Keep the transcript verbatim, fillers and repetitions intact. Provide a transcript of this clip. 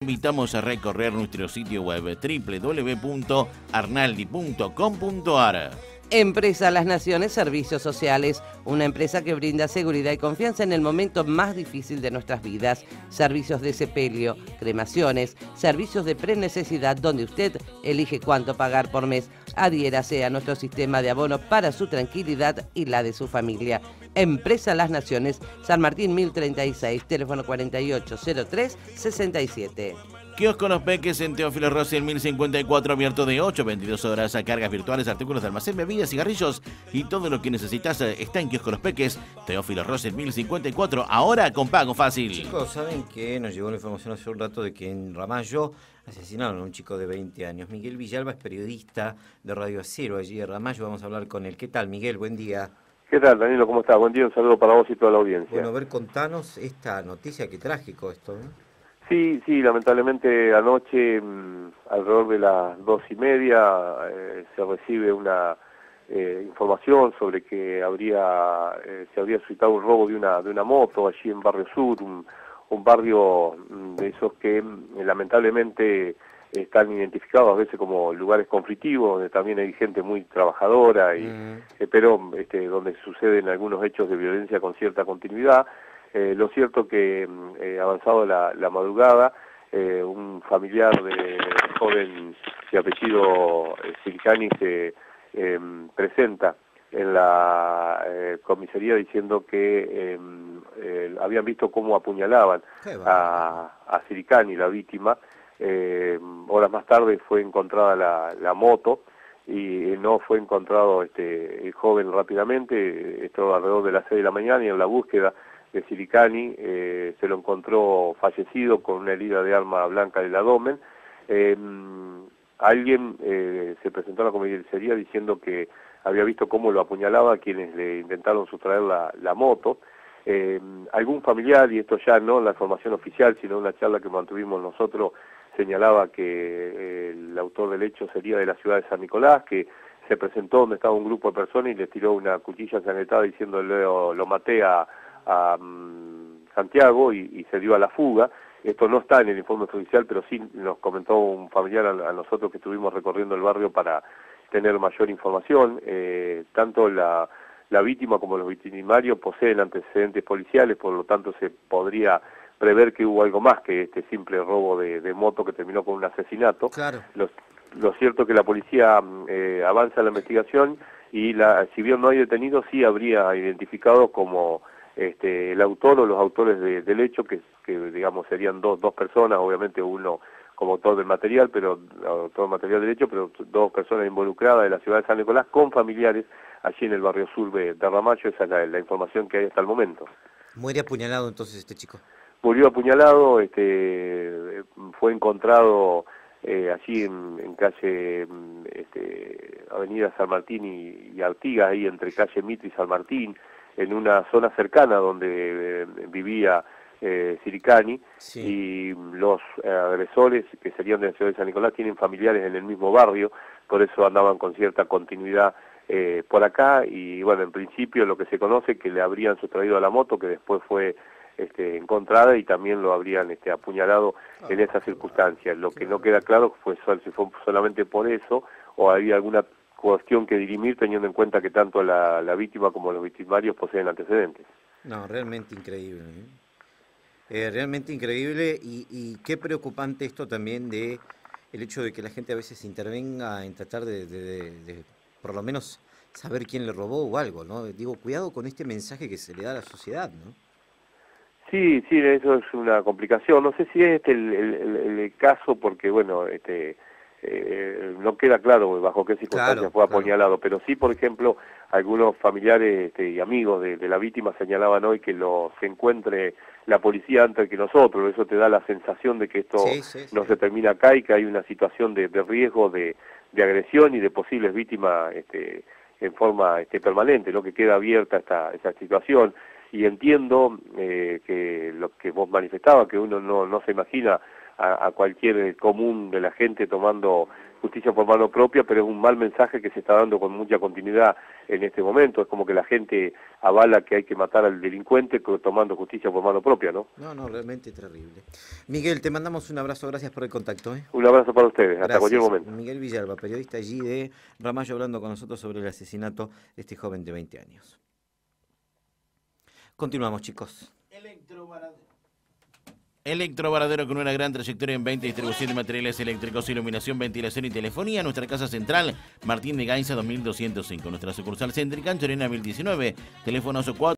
Invitamos a recorrer nuestro sitio web doble u doble u doble u punto arnaldi punto com punto ar. Empresa Las Naciones Servicios Sociales, una empresa que brinda seguridad y confianza en el momento más difícil de nuestras vidas. Servicios de sepelio, cremaciones, servicios de prenecesidad donde usted elige cuánto pagar por mes. Adhiérase a nuestro sistema de abono para su tranquilidad y la de su familia. Empresa Las Naciones, San Martín mil treinta y seis, teléfono cuarenta y ocho cero tres sesenta y siete. Kiosco Los Peques en Teófilo Rossi en mil cincuenta y cuatro, abierto de ocho a veintidós horas a cargas virtuales, artículos de almacén, bebidas, cigarrillos y todo lo que necesitas está en Kiosco Los Peques, Teófilo Rossi en mil cincuenta y cuatro, ahora con pago fácil. Chicos, ¿saben que nos llegó la información hace un rato de que en Ramallo asesinaron a un chico de veinte años? Miguel Villalba es periodista de Radio Cero allí de Ramallo, vamos a hablar con él. ¿Qué tal, Miguel? Buen día. ¿Qué tal, Danilo? ¿Cómo estás? Buen día, un saludo para vos y toda la audiencia. Bueno, a ver, contanos esta noticia, qué trágico esto, ¿no? Sí, sí, lamentablemente anoche, mmm, alrededor de las dos y media, eh, se recibe una eh, información sobre que habría eh, se habría suscitado un robo de una de una moto allí en Barrio Sur, un, un barrio mmm, de esos que mmm, lamentablemente están identificados a veces como lugares conflictivos, donde también hay gente muy trabajadora, y, mm. eh, pero este, donde suceden algunos hechos de violencia con cierta continuidad. Eh, lo cierto que, eh, avanzado la, la madrugada, eh, un familiar de joven de apellido eh, Siricani se eh, presenta en la eh, comisaría diciendo que eh, eh, habían visto cómo apuñalaban a, a Siricani, la víctima. Eh, horas más tarde fue encontrada la, la moto y no fue encontrado este, el joven rápidamente. Esto alrededor de las seis de la mañana, y en la búsqueda de Siricani eh, se lo encontró fallecido con una herida de arma blanca del abdomen. Eh, alguien eh, se presentó a la comisaría diciendo que había visto cómo lo apuñalaba a quienes le intentaron sustraer la, la moto. Eh, algún familiar, y esto ya no en la información oficial, sino en una charla que mantuvimos nosotros, señalaba que eh, el autor del hecho sería de la ciudad de San Nicolás, que se presentó donde estaba un grupo de personas y le tiró una cuchilla ensangrentada diciéndole lo, lo maté a a um, Santiago, y, y se dio a la fuga. Esto no está en el informe oficial, pero sí nos comentó un familiar a, a nosotros que estuvimos recorriendo el barrio para tener mayor información. Eh, tanto la, la víctima como los victimarios poseen antecedentes policiales, por lo tanto se podría prever que hubo algo más que este simple robo de, de moto que terminó con un asesinato. Claro. Lo, lo cierto es que la policía eh, avanza en la investigación, y la, si bien no hay detenidos, sí habría identificado como Este, el autor o los autores de, del hecho, que, que digamos serían dos, dos personas, obviamente uno como autor del material, pero autor del material del hecho, pero dos personas involucradas de la ciudad de San Nicolás con familiares allí en el barrio sur de, de Ramallo. Esa es la, la información que hay hasta el momento. Muere apuñalado entonces este chico. Murió apuñalado, este, fue encontrado eh, allí en, en calle este, Avenida San Martín y, y Artigas, ahí entre calle Mitre y San Martín, en una zona cercana donde eh, vivía eh, Siricani, sí. Y los eh, agresores, que serían de la ciudad de San Nicolás, tienen familiares en el mismo barrio, por eso andaban con cierta continuidad eh, por acá. Y bueno, en principio lo que se conoce, que le habrían sustraído a la moto, que después fue este, encontrada, y también lo habrían este, apuñalado ah, en esas circunstancias. Lo que no queda claro fue si fue solamente por eso o había alguna cuestión que dirimir, teniendo en cuenta que tanto la, la víctima como los victimarios poseen antecedentes. No, realmente increíble, ¿eh? Eh, realmente increíble, y, y qué preocupante esto también de el hecho de que la gente a veces intervenga en tratar de, de, de, de por lo menos saber quién le robó o algo, ¿no? Digo, cuidado con este mensaje que se le da a la sociedad, ¿no? Sí, sí, eso es una complicación. No sé si es este el, el, el, el caso, porque bueno, este Eh, no queda claro bajo qué circunstancias claro, fue apuñalado, claro. Pero sí, por ejemplo, algunos familiares este, y amigos de, de la víctima señalaban hoy que lo se encuentre la policía antes que nosotros. Eso te da la sensación de que esto sí, sí, no sí. se termina acá, y que hay una situación de, de riesgo de, de agresión y de posibles víctimas este, en forma este, permanente, ¿no? Que queda abierta esta, esta situación. Y entiendo eh, que lo que vos manifestabas, que uno no, no se imagina a, a cualquier común de la gente tomando justicia por mano propia, pero es un mal mensaje que se está dando con mucha continuidad en este momento. Es como que la gente avala que hay que matar al delincuente tomando justicia por mano propia, ¿no? No, no, realmente terrible. Miguel, te mandamos un abrazo, gracias por el contacto, ¿eh? Un abrazo para ustedes, Gracias. Hasta cualquier momento. Miguel Villalba, periodista allí de Ramallo, hablando con nosotros sobre el asesinato de este joven de veinte años. Continuamos, chicos. Electrovaradero con una gran trayectoria en venta y distribución de materiales eléctricos, iluminación, ventilación y telefonía. Nuestra casa central, Martín de Gainza dos mil doscientos cinco. Nuestra sucursal céntrica, Anchorena mil diecinueve. Teléfonos cuatro